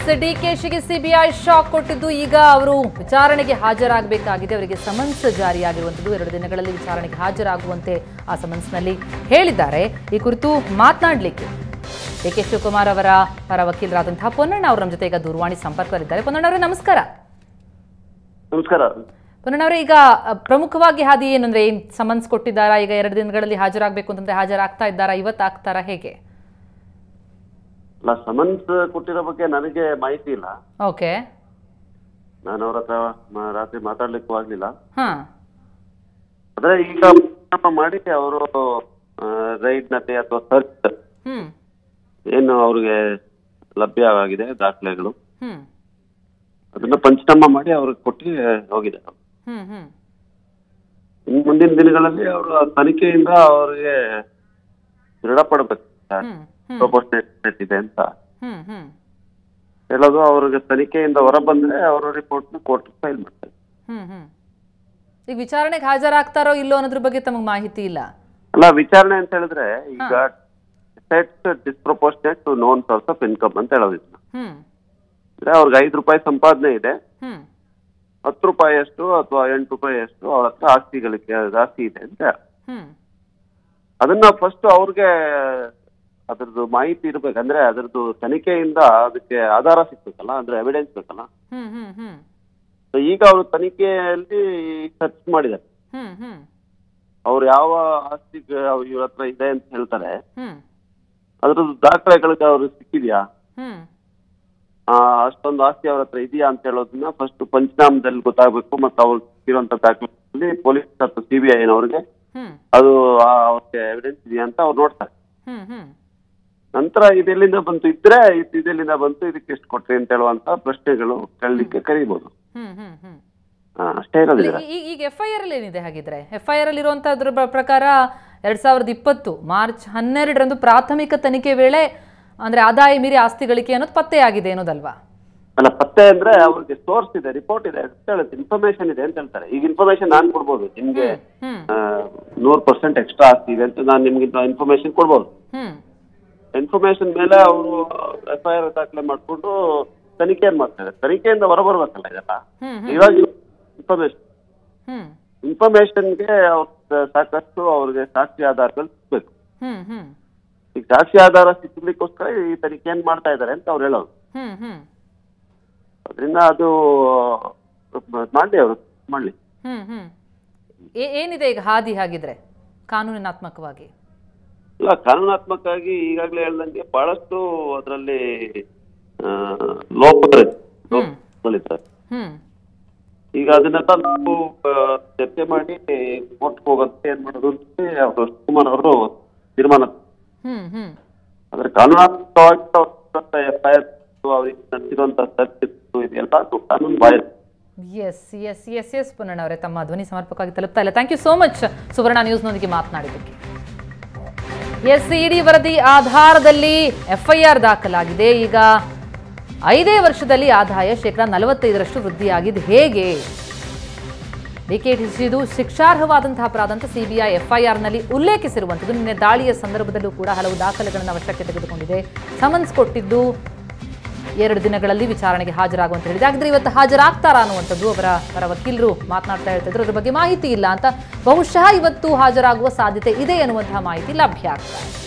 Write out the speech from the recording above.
ಡಿಕೆಶಿಗೆ CBI shock ಕೊಟ್ಟಿದ್ದು ಈಗ ಅವರು ವಿಚಾರಣೆಗೆ ಹಾಜರಾಗಬೇಕಾಗಿದೆ. ಅವರಿಗೆ ಸಮನ್ಸ್ ಜಾರಿಯಾಗಿರುವಂತದ್ದು 2 ದಿನಗಳಲ್ಲಿ ವಿಚಾರಣೆಗೆ ಹಾಜರಾಗುವಂತೆ ಆ ಸಮನ್ಸ್ನಲ್ಲಿ ಹೇಳಿದ್ದಾರೆ. ಈ ಕುರಿತು ಮಾತನಾಡಲಿಕ್ಕೆ ಡಿಕೆ ಶಿವಕುಮಾರ್ ಅವರ ಪರ ವಕೀಲರಾದಂತಹ ಪೊನ್ನಣ್ಣ ಅವರು ನಮ್ಮ ಜೊತೆ ಈಗ ದೂರವಾಣಿ ಸಂಪರ್ಕದಲ್ಲಿದ್ದಾರೆ. ಪೊನ್ನಣ್ಣ ಅವರೇ ನಮಸ್ಕಾರ. ನಮಸ್ಕಾರ. ಪೊನ್ನಣ್ಣ ಅವರೇ, ಈಗ ಪ್ರಮುಖವಾಗಿ ಹಾದಿ ಏನಂದ್ರೆ ಏನ್ ಸಮನ್ಸ್ ಕೊಟ್ಟಿದ್ದಾರಾ? ಈಗ 2 ದಿನಗಳಲ್ಲಿ ಹಾಜರಾಗಬೇಕು ಅಂತಂದ್ರೆ ಹಾಜರಾಗ್ತಾ ಇದ್ದಾರಾ? ಇವತ್ತು ಆಗ್ತಾರಾ? ಹೇಗೆ? ಸಮನ್ಸ್ ಕೊಟ್ಟಿರೋ ಬಗ್ಗೆ ನನಗೆ ಮಾಹಿತಿ ಇಲ್ಲ. ಓಕೆ. ನಾನು ಅವ್ರ ಹತ್ರ ರಾತ್ರಿ ಮಾತಾಡ್ಲಿಕ್ಕೂ ಆಗ್ಲಿಲ್ಲ. ಆದ್ರೆ ಈಗ ಮಾಡಿ ಅವರು ರೈಡ್ ನತೆ ಅಥವಾ ಸರ್ಚ್ ಏನು ಅವ್ರಿಗೆ ಲಭ್ಯವಾಗಿದೆ ದಾಖಲೆಗಳು, ಅದನ್ನ ಪಂಚನಾಮ ಮಾಡಿ ಅವ್ರಿಗೆ ಕೊಟ್ಟು ಹೋಗಿದ್ದಾರೆ. ಇನ್ನು ಮುಂದಿನ ದಿನಗಳಲ್ಲಿ ಅವರ ತನಿಖೆಯಿಂದ ಅವ್ರಿಗೆ ದೃಢಪಡಬೇಕು ಪ್ರಪೋರ್ಷನೇಟ್ ಇದೆ ಅಂತ ಹೇಳೋದು. ಅವ್ರಿಗೆ ತನಿಖೆಯಿಂದ ಹೊರ ಬಂದ್ರೆ ಅವರ ರಿಪೋರ್ಟ್ ನ ಕೋರ್ಟ್ ಫೈಲ್ ಮಾಡ್ತಾರೆ. ಈಗ ವಿಚಾರಣೆಗೆ ಹಾಜರಾಗ್ತಾರೋ ಇಲ್ಲೋ ಅನ್ನೋದ್ರ ಬಗ್ಗೆ ತಮಗೆ ಮಾಹಿತಿ ಇಲ್ಲ? ಅಲ್ಲ, ವಿಚಾರಣೆ ಅಂತ ಹೇಳಿದ್ರೆ ಈಗ set disproportionate to known source of income ಅಂತ ಹೇಳೋದಿಲ್ಲ. ಅಂದ್ರೆ ಅವ್ರಿಗೆ ₹5 ಸಂಪಾದನೆ ಇದೆ, ₹10 ಅಷ್ಟು ಅಥವಾ ₹8 ಅಷ್ಟು ಅವ್ರ ಹತ್ರ ಆಸ್ತಿ ಇದೆ ಅಂತ ಅದನ್ನ ಫಸ್ಟ್ ಅವ್ರಿಗೆ ಅದ್ರದ್ದು ಮಾಹಿತಿ ಇರ್ಬೇಕಂದ್ರೆ ಅದ್ರದ್ದು ತನಿಖೆಯಿಂದ ಅದಕ್ಕೆ ಆಧಾರ ಸಿಗ್ಬೇಕಲ್ಲ, ಅಂದ್ರೆ ಎವಿಡೆನ್ಸ್ ಬೇಕಲ್ಲ. ಈಗ ಅವರು ತನಿಖೆಯಲ್ಲಿ ಸರ್ಚ್ ಮಾಡಿದ್ದಾರೆ. ಅವ್ರು ಯಾವ ಆಸ್ತಿ ಇವ್ರ ಹತ್ರ ಇದೆ ಅಂತ ಹೇಳ್ತಾರೆ, ಅದ್ರದ್ದು ದಾಖಲೆಗಳಿಗೆ ಅವ್ರಿಗೆ ಸಿಕ್ಕಿದ್ಯಾ, ಅಷ್ಟೊಂದು ಆಸ್ತಿ ಅವ್ರ ಹತ್ರ ಇದೆಯಾ ಅಂತ ಹೇಳೋದನ್ನ ಫಸ್ಟ್ ಪಂಚನಾಮದಲ್ಲಿ ಗೊತ್ತಾಗಬೇಕು. ಮತ್ತೆ ಅವ್ರಿಗೆ ಇರುವಂತ ದಾಖಲೆಗಳಲ್ಲಿ ಪೊಲೀಸ್ ಅಥವಾ ಸಿಬಿಐ ಅವ್ರಿಗೆ ಅದು ಅವ್ರಿಗೆ ಎವಿಡೆನ್ಸ್ ಇದೆಯಾ ಅಂತ ಅವ್ರು ನೋಡ್ತಾರೆ. ನಂತರ ಇದೆಲ್ಲಿಂದ ಬಂತು ಇದ್ರೆ ಇದೆಲ್ಲಿಂದ ಬಂತು, ಇದಕ್ಕೆ ಎಷ್ಟು ಕೊಟ್ರಿ ಅಂತ ಹೇಳುವಂತ ಪ್ರಶ್ನೆಗಳು ಕೇಳಲಿಕ್ಕೆ ಕರೀಬಹುದು. ಅಷ್ಟೇ ಇರೋದಿಲ್ಲ. ಈಗ FIR ಅಲ್ಲಿ ಏನಿದೆ ಹಾಗಿದ್ರೆ? FIR ಅಲ್ಲಿ ಇರುವಂತದ್ರ ಪ್ರಕಾರ 2020 ಮಾರ್ಚ್ 12ರಂದು ಪ್ರಾಥಮಿಕ ತನಿಖೆ ವೇಳೆ ಅಂದ್ರೆ ಆದಾಯ ಮೀರಿ ಆಸ್ತಿ ಗಳಿಕೆ ಅನ್ನೋದು ಪತ್ತೆಯಾಗಿದೆ ಅನ್ನೋದಲ್ವಾ? ಅಲ್ಲ, ಪತ್ತೆ ಅಂದ್ರೆ ಅವ್ರಿಗೆ ಸೋರ್ಸ್ ಇದೆ, ರಿಪೋರ್ಟ್ ಇದೆ ಅಂತ ಹೇಳುತ್ತೆ, ಇನ್ಫಾರ್ಮೇಶನ್ ಇದೆ ಅಂತ ಹೇಳ್ತಾರೆ. ಈಗ ಇನ್ಫಾರ್ಮೇಶನ್ ನಾನ್ ಕೊಡ್ಬೋದು, ನಿಮ್ಗೆ 100% ಎಕ್ಸ್ಟ್ರಾ ಆಸ್ತಿ ಇದೆ ಅಂತ ನಾನು ನಿಮ್ಗೆ ಇನ್ಫಾರ್ಮೇಶನ್ ಕೊಡ್ಬೋದು. ಇನ್ಫಾರ್ಮೇಶನ್ ಮೇಲೆ ಅವರು FIR ದಾಖಲೆ ಮಾಡ್ಕೊಂಡು ತನಿಖೆಯನ್ನು ಮಾಡ್ತಾರೆ. ತನಿಖೆಯಿಂದ ಹೊರಬರ್ಬೇಕಲ್ಲ ಇದೆಲ್ಲ. ಇವಾಗ ಇನ್ಫಾರ್ಮೇಶನ್ಗೆ ಸಾಕಷ್ಟು ಅವ್ರಿಗೆ ಸಾಕ್ಷಿ ಆಧಾರಗಳು ಸಿಗ್ಬೇಕು. ಈಗ ಸಾಕ್ಷಿ ಆಧಾರ ಸಿಗ್ಲಿಕ್ಕೋಸ್ಕರ ಈ ತನಿಖೆಯನ್ನು ಮಾಡ್ತಾ ಇದ್ದಾರೆ ಅಂತ ಅವ್ರು ಹೇಳೋದು. ಅದರಿಂದ ಅದು ಮಾಡ್ಲಿ, ಅವರು ಮಾಡ್ಲಿ. ಏನಿದೆ ಈಗ ಹಾದಿ ಹಾಗಿದ್ರೆ ಕಾನೂನಿನಾತ್ಮಕವಾಗಿ? ಇಲ್ಲ, ಕಾನೂನಾತ್ಮಕವಾಗಿ ಈಗಾಗಲೇ ಹೇಳ್ದಂಗೆ ಬಹಳಷ್ಟು ಅದರಲ್ಲಿ ಲೋಪಗಳಿದ್ದಾರೆ. ಈಗ ಅದನ್ನೆಲ್ಲ ನಾವು ಚರ್ಚೆ ಮಾಡಿ ಕೋರ್ಟ್ ಹೋಗಂತೆ ಏನ್ ಮಾಡೋದು ಅಂತ ಅವರು ಶಿವಕುಮಾರ್ ಅವರು ತೀರ್ಮಾನ. ಆದ್ರೆ ಕಾನೂನಾತ್ಮಕವಾಗಿ FIR ಅವ್ರಿಗೆ ನಡೆಸಿರುವಂತಹ ಸರ್ಚ್ ಇದೆಲ್ಲ ಕಾನೂನು ಬಾಹಿರ. ಎಸ್ ಪುನ್ನಣ್ಣ ಅವರೇ, ತಮ್ಮ ಧ್ವನಿ ಸಮರ್ಪಕವಾಗಿ ತಲುಪ್ತಾ ಇಲ್ಲ. Thank you so much Suvarna ನ್ಯೂಸ್ನೊಂದಿಗೆ ಮಾತನಾಡಿದ್ದಕ್ಕೆ. ಇಡಿ ವರದಿ ಆಧಾರದಲ್ಲಿ FIR ದಾಖಲಾಗಿದೆ. ಈಗ 5 ವರ್ಷದಲ್ಲಿ ಆದಾಯ %45 ವೃದ್ಧಿಯಾಗಿದೆ. ಹೇಗೆ? ಡಿಕೆಶಿದು ಶಿಕ್ಷಾರ್ಹವಾದಂತಹ ಅಪರಾಧ ಅಂತ CBI FIRನಲ್ಲಿ ಉಲ್ಲೇಖಿಸಿರುವಂಥದ್ದು. ನಿನ್ನೆ ದಾಳಿಯ ಸಂದರ್ಭದಲ್ಲೂ ಕೂಡ ಹಲವು ದಾಖಲೆಗಳನ್ನು ವಶಕ್ಕೆ ತೆಗೆದುಕೊಂಡಿದೆ. ಸಮನ್ಸ್ ಕೊಟ್ಟಿದ್ದು 2 ದಿನಗಳಲ್ಲಿ ವಿಚಾರಣೆಗೆ ಹಾಜರಾಗುವಂತ ಹೇಳಿದೆ. ಹಾಗಿದ್ರೆ ಇವತ್ತು ಹಾಜರಾಗ್ತಾರಾ ಅನ್ನುವಂಥದ್ದು ಅವರ ಪರ ವಕೀಲರು ಮಾತನಾಡ್ತಾ ಹೇಳ್ತಿದ್ರು. ಅದ್ರ ಬಗ್ಗೆ ಮಾಹಿತಿ ಇಲ್ಲ ಅಂತ, ಬಹುಶಃ ಇವತ್ತು ಹಾಜರಾಗುವ ಸಾಧ್ಯತೆ ಇದೆ ಎನ್ನುವಂತಹ ಮಾಹಿತಿ ಲಭ್ಯ ಆಗ್ತಾ ಇದೆ.